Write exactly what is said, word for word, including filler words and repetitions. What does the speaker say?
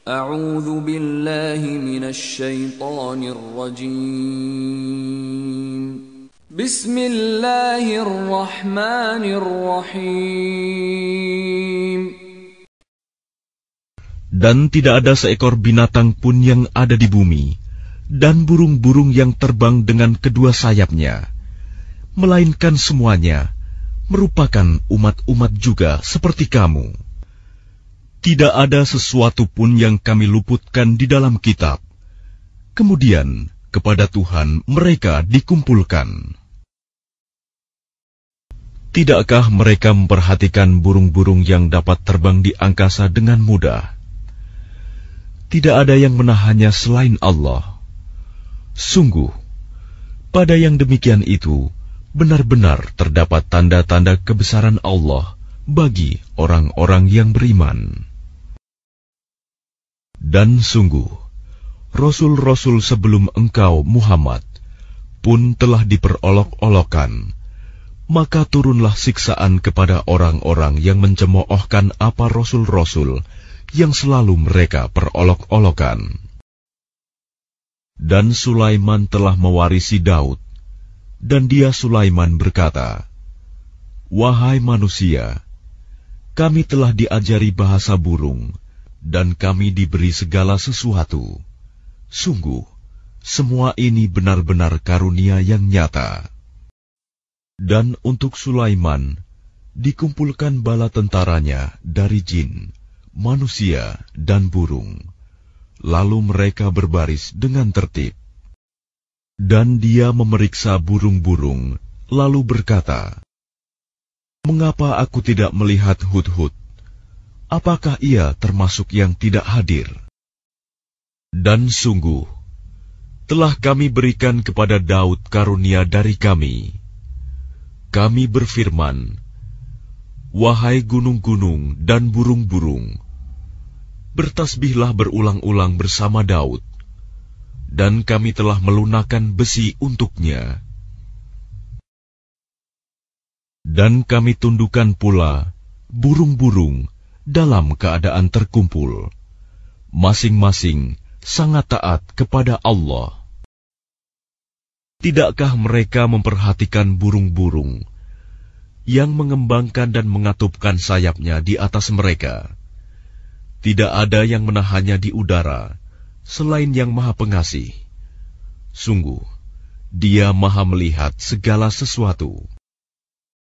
A'udzu billahi minasy syaithanir rajim. Bismillahirrahmanirrahim. Dan tidak ada seekor binatang pun yang ada di bumi, dan burung-burung yang terbang dengan kedua sayapnya, melainkan semuanya merupakan umat-umat juga seperti kamu. Tidak ada sesuatu pun yang kami luputkan di dalam kitab. Kemudian kepada Tuhan mereka dikumpulkan. Tidakkah mereka memperhatikan burung-burung yang dapat terbang di angkasa dengan mudah? Tidak ada yang menahannya selain Allah. Sungguh, pada yang demikian itu, benar-benar terdapat tanda-tanda kebesaran Allah bagi orang-orang yang beriman. Dan sungguh, Rasul-Rasul sebelum engkau, Muhammad, pun telah diperolok-olokkan, maka turunlah siksaan kepada orang-orang yang mencemoohkan apa Rasul-Rasul yang selalu mereka perolok-olokan. Dan Sulaiman telah mewarisi Daud, dan dia Sulaiman berkata, "Wahai manusia, kami telah diajari bahasa burung, dan kami diberi segala sesuatu. Sungguh, semua ini benar-benar karunia yang nyata." Dan untuk Sulaiman dikumpulkan bala tentaranya dari jin, manusia, dan burung. Lalu mereka berbaris dengan tertib. Dan dia memeriksa burung-burung, lalu berkata, "Mengapa aku tidak melihat hudhud? Apakah ia termasuk yang tidak hadir?" Dan sungguh, telah kami berikan kepada Daud karunia dari kami. Kami berfirman, "Wahai gunung-gunung dan burung-burung, bertasbihlah berulang-ulang bersama Daud, dan kami telah melunakkan besi untuknya. Dan kami tundukkan pula burung-burung dalam keadaan terkumpul, masing-masing sangat taat kepada Allah." Tidakkah mereka memperhatikan burung-burung yang mengembangkan dan mengatupkan sayapnya di atas mereka? Tidak ada yang menahannya di udara selain Yang Maha Pengasih. Sungguh, Dia Maha melihat segala sesuatu.